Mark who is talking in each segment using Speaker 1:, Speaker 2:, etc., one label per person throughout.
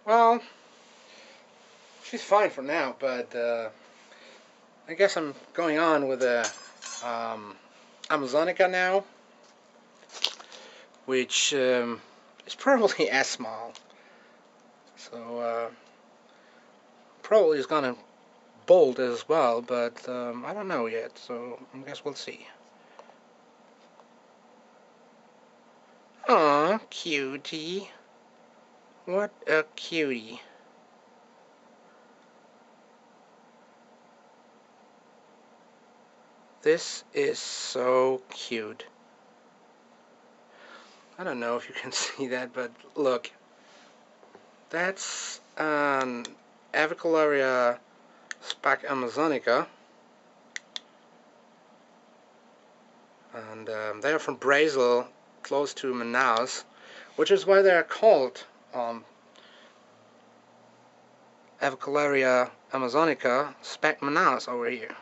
Speaker 1: Well, she's fine for now, but I guess I'm going on with a Amazonica now, which is probably as small. So probably is gonna bolt as well, but I don't know yet. So I guess we'll see. Aw, cutie. What a cutie. This is so cute. I don't know if you can see that, but look. That's an Avicularia Spac Amazonica. And they are from Brazil, close to Manaus, which is why they are called Avicularia Amazonica Spac Manaus over here.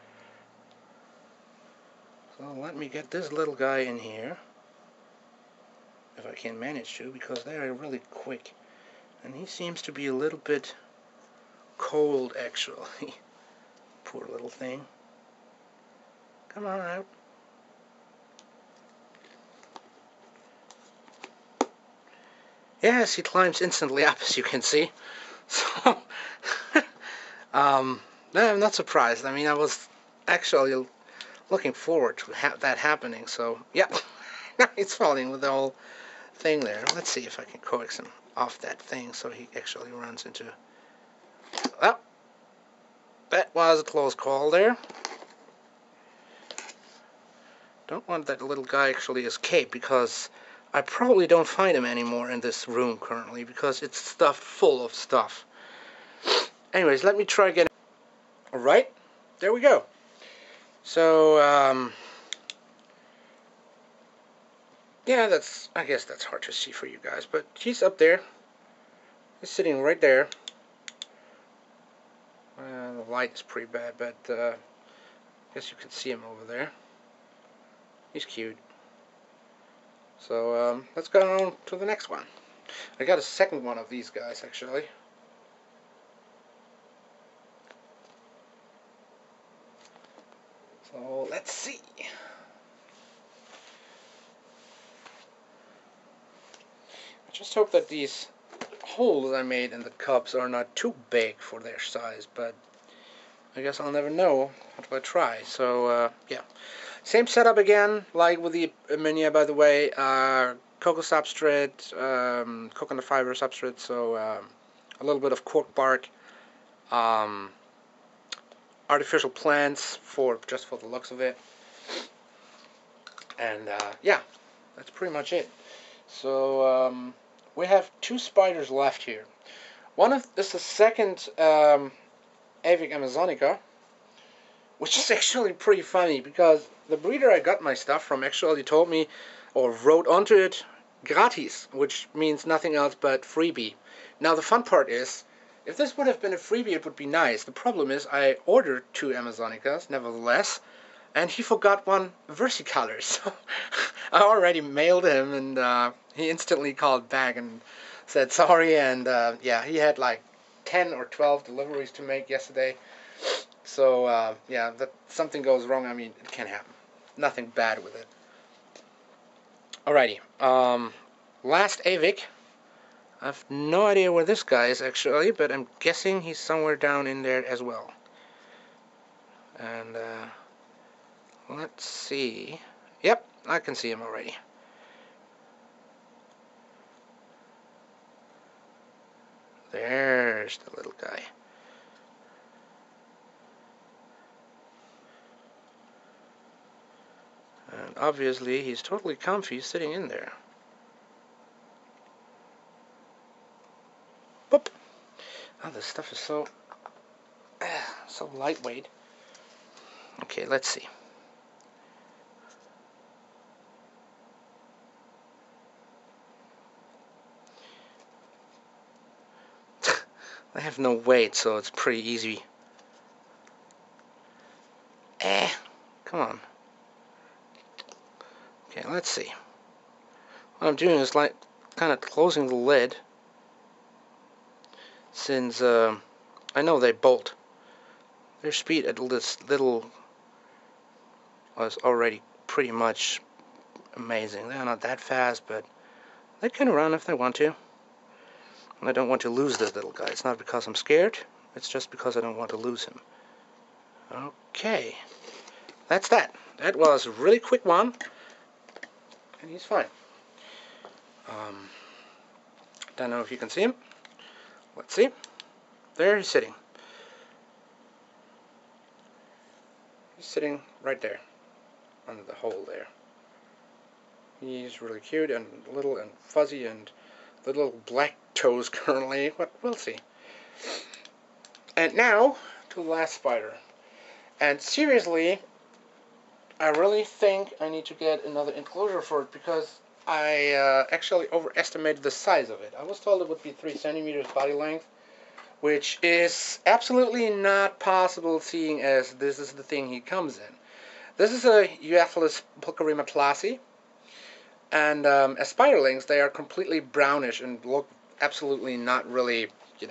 Speaker 1: So let me get this little guy in here, if I can manage to, because they are really quick. And he seems to be a little bit cold, actually. Poor little thing. Come on out. Yes, he climbs instantly up, as you can see. So, no, I'm not surprised. I mean, I was actually looking forward to that happening. So, yeah, he's falling with the whole thing there. Let's see if I can coax him off that thing so he actually runs into... Well, that was a close call there. Don't want that little guy actually escape, because I probably don't find him anymore in this room currently, because it's stuffed full of stuff. Anyways, let me try again. Alright, there we go. So, yeah, I guess that's hard to see for you guys, but he's up there. He's sitting right there. The light is pretty bad, but I guess you can see him over there. He's cute. So let's go on to the next one. I got a second one of these guys, actually. So let's see. I just hope that these holes I made in the cups are not too big for their size, but I guess I'll never know until I try. So yeah, same setup again, like with the Minia, by the way. Cocoa substrate, coconut fiber substrate, so a little bit of cork bark, artificial plants just for the looks of it, and yeah, that's pretty much it. So we have two spiders left here. One is the second Avic Amazonica, which is actually pretty funny, because the breeder I got my stuff from actually told me, or wrote onto it, gratis, which means nothing else but freebie. Now the fun part is, if this would have been a freebie, it would be nice. The problem is I ordered two Amazonicas, nevertheless, and he forgot one versicolor, so I already mailed him, and he instantly called back and said sorry, and yeah, he had like 10 or 12 deliveries to make yesterday. So yeah, that something goes wrong, I mean, it can happen. Nothing bad with it. Alrighty, last Avic. I have no idea where this guy is actually, but I'm guessing he's somewhere down in there as well. And let's see. Yep, I can see him already. There's the little guy. And obviously he's totally comfy sitting in there. Boop! Oh, this stuff is so lightweight. Okay, let's see. They have no weight, so it's pretty easy. Come on. Okay, let's see. What I'm doing is like kind of closing the lid. since I know they bolt. Their speed at this little was already pretty much amazing. They're not that fast, but they can run if they want to. And I don't want to lose this little guy. It's not because I'm scared, it's just because I don't want to lose him. Okay, that's that. That was a really quick one, and he's fine. Don't know if you can see him. Let's see. There he's sitting. He's sitting right there, under the hole there. He's really cute and little and fuzzy and little black toes currently, but we'll see. And now to the last spider. And seriously, I really think I need to get another enclosure for it because I actually overestimated the size of it. I was told it would be 3 centimeters body length, which is absolutely not possible seeing as this is the thing he comes in. This is a Euophalis pulcherima classy, and as spiderlings they are completely brownish and look absolutely not really,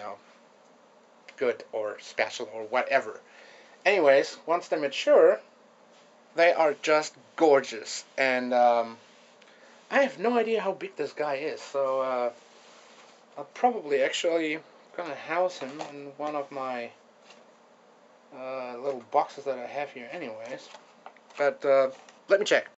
Speaker 1: good or special or whatever. Anyways, once they're mature, they are just gorgeous, and I have no idea how big this guy is, so I'll probably actually gonna house him in one of my little boxes that I have here anyways. But let me check.